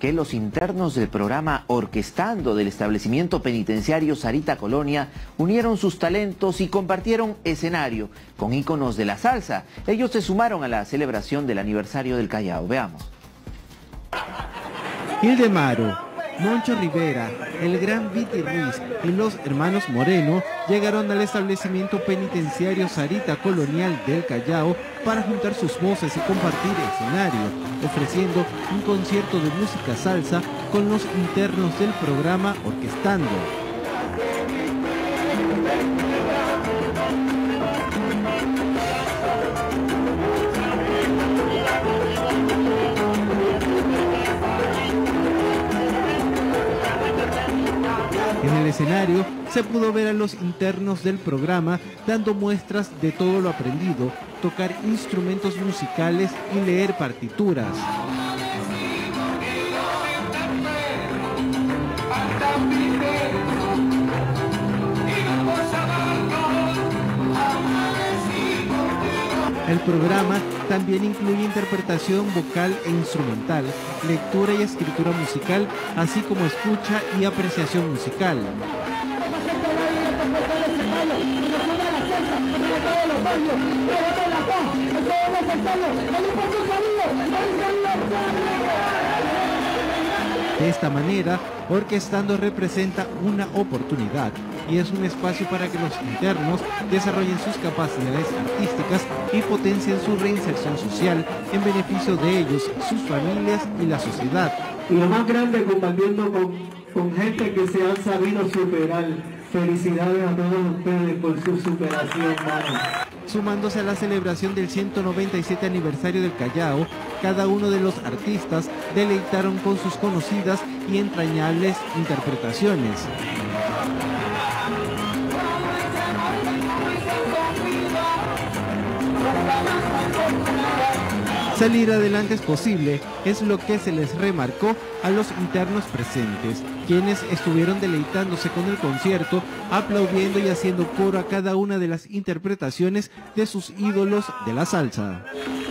que los internos del programa Orquestando del establecimiento penitenciario Sarita Colonia unieron sus talentos y compartieron escenario con íconos de la salsa. Ellos se sumaron a la celebración del aniversario del Callao. Veamos. Ildemaro, Moncho Rivera, el gran Viti Ruiz y los hermanos Moreno llegaron al establecimiento penitenciario Sarita Colonial del Callao para juntar sus voces y compartir escenario, ofreciendo un concierto de música salsa con los internos del programa Orquestando. En el escenario se pudo ver a los internos del programa dando muestras de todo lo aprendido, tocar instrumentos musicales y leer partituras. El programa también incluye interpretación vocal e instrumental, lectura y escritura musical, así como escucha y apreciación musical. De esta manera, Orquestando representa una oportunidad y es un espacio para que los internos desarrollen sus capacidades artísticas y potencien su reinserción social en beneficio de ellos, sus familias y la sociedad. Y lo más grande, compartiendo con gente que se han sabido superar. Felicidades a todos ustedes por su superación, mano. Sumándose a la celebración del 197 aniversario del Callao, cada uno de los artistas deleitaron con sus conocidas y entrañables interpretaciones. Salir adelante es posible, es lo que se les remarcó a los internos presentes, quienes estuvieron deleitándose con el concierto, aplaudiendo y haciendo coro a cada una de las interpretaciones de sus ídolos de la salsa.